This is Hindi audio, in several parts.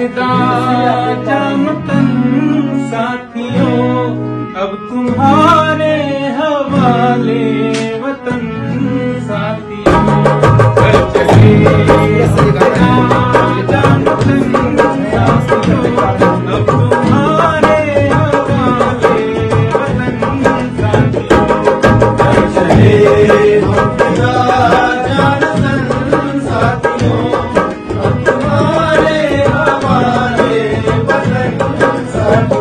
अलविदा जान तन साथियों, अब तुम्हारे हवाले वतन साथियों। चल चले जान तन साथियों, अब तुम्हारे हवाले वतन साथियों। चल चले अलविदा जान तन साथियों, अब तुम्हारे हवाले वतन साथियों।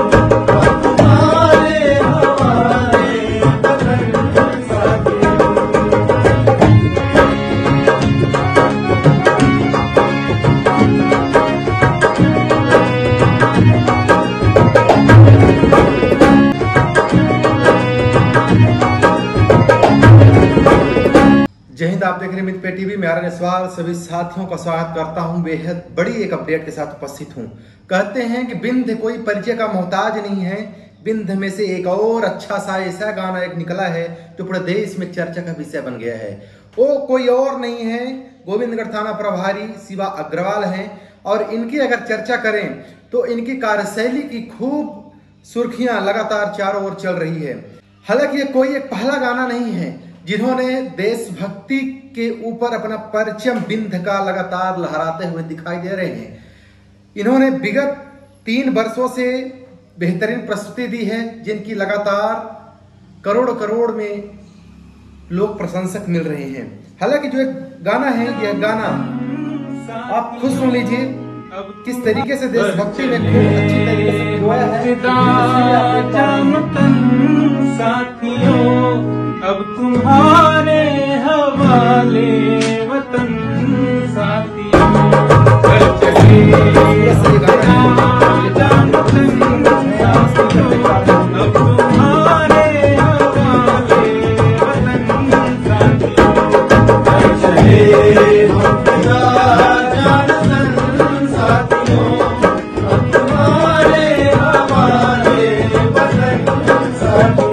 जय हिंद। आप देख रहे हैं मित्र पे टीवी। मेरा निस्वार सभी साथियों का स्वागत करता हूं। बेहद बड़ी एक अपडेट के साथ उपस्थित हूं। कहते हैं कि बिंद कोई परिचय का मोहताज नहीं है। बिंद में से एक और अच्छा सा ऐसा गाना एक निकला है जो पूरे देश में चर्चा का विषय बन गया है। वो कोई और नहीं है, गोविंदगढ़ थाना प्रभारी शिवा अग्रवाल हैं। और इनकी अगर चर्चा करें तो इनकी कार्यशैली की खूब सुर्खियां लगातार चारों ओर चल रही है। हालांकि ये कोई एक पहला गाना नहीं है जिन्होंने देशभक्ति के ऊपर अपना परचम बिंद का लगातार लहराते हुए दिखाई दे रहे हैं। इन्होंने विगत 3 वर्षों से बेहतरीन प्रस्तुति दी है, जिनकी लगातार करोड़ करोड़ में लोग प्रशंसक मिल रहे हैं। हालांकि जो एक गाना है, यह गाना आप खुद सुन लीजिए किस तरीके से देशभक्ति में खूब अच्छी तरीके से भिजवाया है। साथियों, अब तुम्हारे हवाले वतन साथियों। चल चले जान तन साथियों, अब तुम्हारे हवाले वतन साथियों। चल चले जान तन साथियों, अब तुम्हारे हवाले वतन साथियों।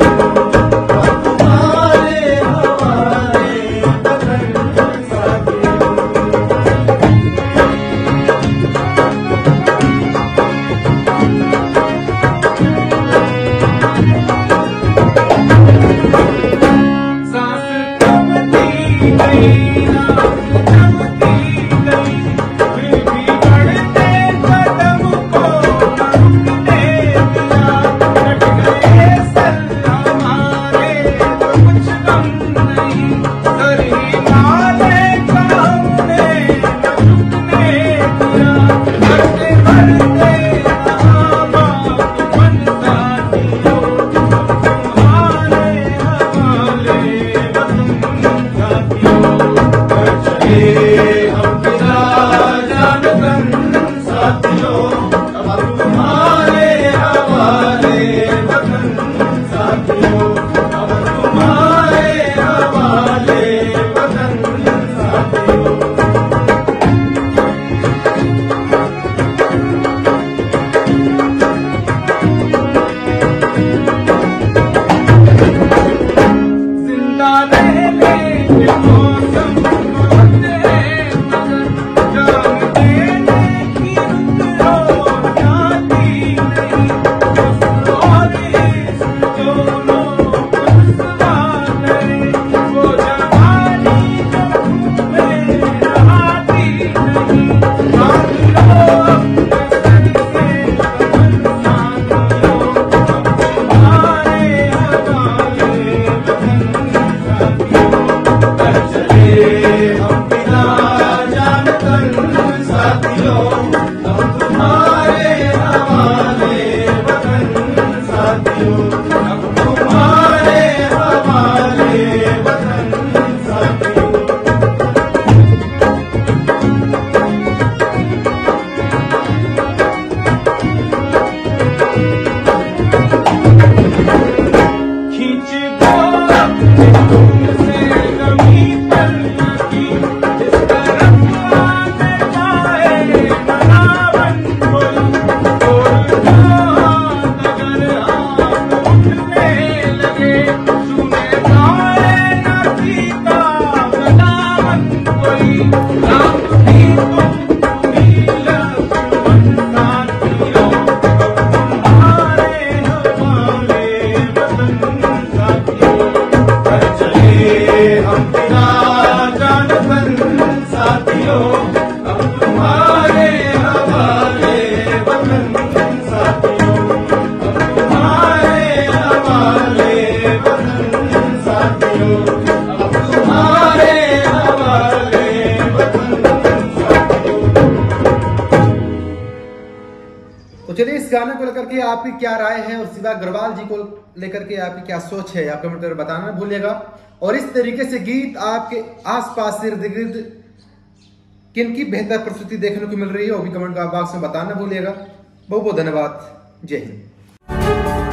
साथियों, अब तुम्हारे हवाले वतन साथियों, अब तुम्हारे हवाले वतन साथियों, अब तुम्हारे हवाले वतन साथियों। तो चलिए इस गाने को लेकर के आपकी क्या राय है और शिवा अग्रवाल जी को लेकर के आपकी क्या सोच है, आप कमेंट कर बताना ना भूलिएगा। और इस तरीके से गीत आपके आसपास इर्द गिर्द किनकी बेहतर प्रस्तुति देखने को मिल रही है वो भी कमेंट बॉक्स में बताना भूलिएगा। बहुत बहुत धन्यवाद। जय हिंद।